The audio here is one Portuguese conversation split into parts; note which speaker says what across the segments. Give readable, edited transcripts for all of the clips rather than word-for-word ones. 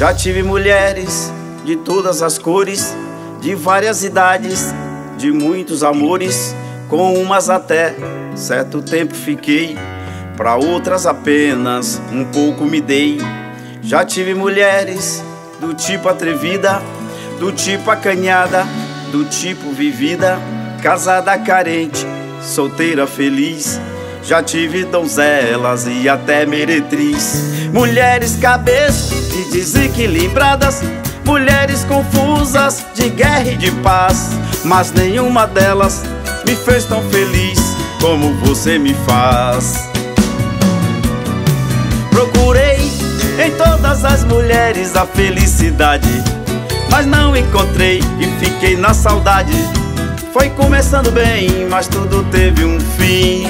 Speaker 1: Já tive mulheres de todas as cores, de várias idades, de muitos amores. Com umas até certo tempo fiquei, pra outras apenas um pouco me dei. Já tive mulheres do tipo atrevida, do tipo acanhada, do tipo vivida, casada carente, solteira feliz. Já tive donzelas e até meretriz. Mulheres cabeças e desequilibradas, mulheres confusas de guerra e de paz, mas nenhuma delas me fez tão feliz como você me faz. Procurei em todas as mulheres a felicidade, mas não encontrei e fiquei na saudade. Foi começando bem, mas tudo teve um fim.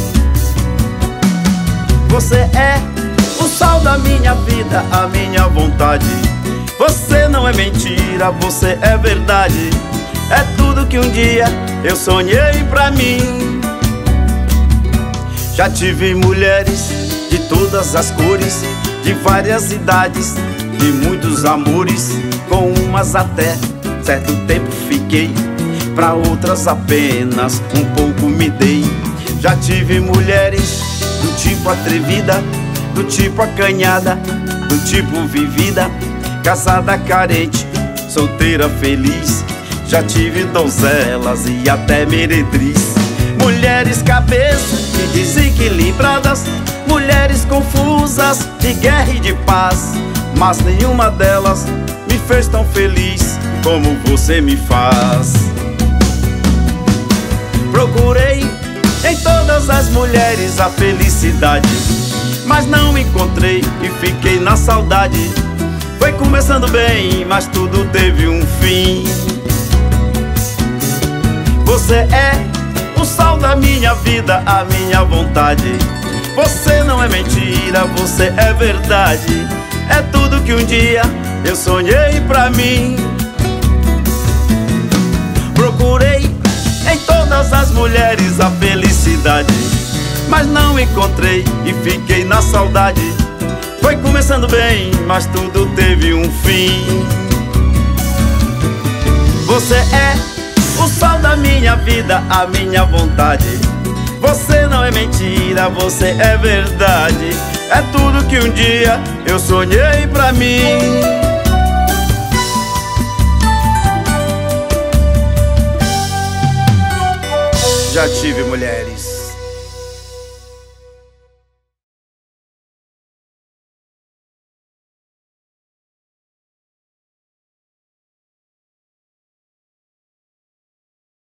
Speaker 1: Você é o sol da minha vida, a minha vontade. Você não é mentira, você é verdade. É tudo que um dia eu sonhei pra mim. Já tive mulheres de todas as cores, de várias idades, de muitos amores. Com umas até certo tempo fiquei, pra outras apenas um pouco me dei. Já tive mulheres do tipo atrevida, do tipo acanhada, do tipo vivida, casada carente, solteira feliz. Já tive donzelas e até meretriz. Mulheres cabeças e desequilibradas, mulheres confusas de guerra e de paz, mas nenhuma delas me fez tão feliz como você me faz. Procurei em todas as mulheres a felicidade, mas não encontrei e fiquei na saudade. Foi começando bem, mas tudo teve um fim. Você é o sol da minha vida, a minha vontade. Você não é mentira, você é verdade. É tudo que um dia eu sonhei pra mim. Procurei em todas as mulheres a felicidade, mas não encontrei e fiquei na saudade. Foi começando bem, mas tudo teve um fim. Você é o sol da minha vida, a minha vontade. Você não é mentira, você é verdade. É tudo que um dia eu sonhei pra mim. Já tive mulheres